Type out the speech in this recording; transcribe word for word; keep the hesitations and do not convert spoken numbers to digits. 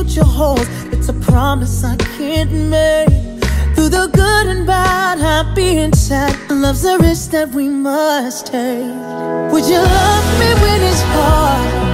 future holds, it's a promise I can't make. Through the good and bad, happy and sad, love's a risk that we must take. Would you love me when it's hard?